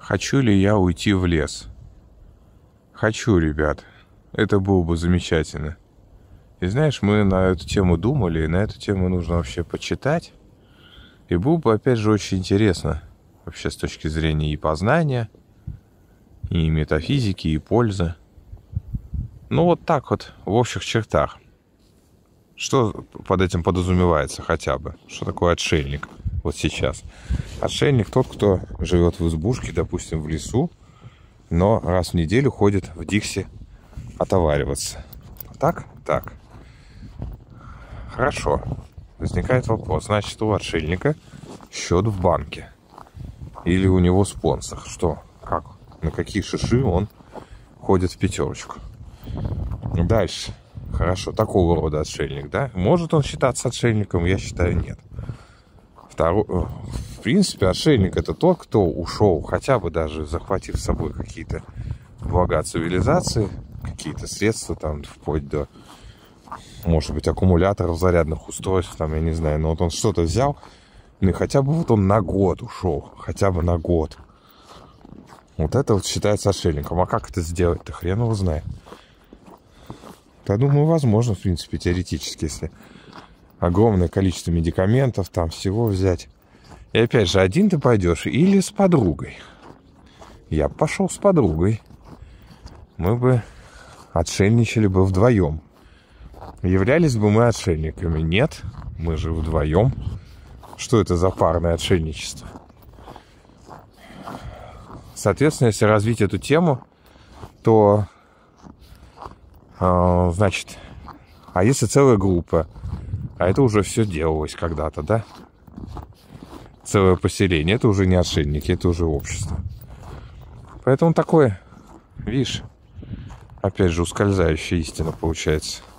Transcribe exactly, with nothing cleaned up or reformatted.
Хочу ли я уйти в лес? Хочу, ребят. Это было бы замечательно. И знаешь, мы на эту тему думали, и на эту тему нужно вообще почитать. И было бы, опять же, очень интересно. Вообще с точки зрения и познания, и метафизики, и пользы. Ну, вот так вот, в общих чертах. Что под этим подразумевается хотя бы? Что такое отшельник вот сейчас? Отшельник тот, кто живет в избушке, допустим, в лесу, но раз в неделю ходит в Дикси отовариваться. Так? Так. Хорошо. Возникает вопрос. Значит, у отшельника счет в банке. Или у него спонсор. Что? Как? На какие шиши он ходит в пятерочку? Дальше. Хорошо. Такого рода отшельник, да? Может он считаться отшельником? Я считаю, нет. Второй, в принципе, отшельник — это тот, кто ушел, хотя бы даже захватив с собой какие-то блага цивилизации, какие-то средства, там, вплоть до, может быть, аккумуляторов, зарядных устройств, там, я не знаю, но вот он что-то взял, ну и хотя бы вот он на год ушел, хотя бы на год. Вот это вот считается отшельником. А как это сделать-то, хрен его знает. Я думаю, возможно, в принципе, теоретически, если огромное количество медикаментов, там всего взять. И опять же, один ты пойдешь или с подругой. Я бы пошел с подругой. Мы бы отшельничали бы вдвоем. Являлись бы мы отшельниками? Нет, мы же вдвоем. Что это за парное отшельничество? Соответственно, если развить эту тему, то, э, значит, а если целая группа, а это уже все делалось когда-то, да? Целое поселение, это уже не отшельники, это уже общество. Поэтому такое, видишь, опять же, ускользающая истина получается.